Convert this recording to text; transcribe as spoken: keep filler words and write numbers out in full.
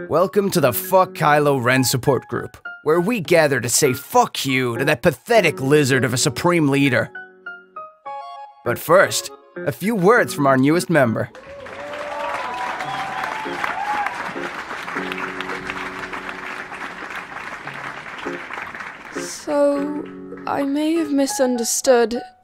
Welcome to the Fuck Kylo Ren support group, where we gather to say fuck you to that pathetic lizard of a supreme leader. But first, a few words from our newest member. So, I may have misunderstood.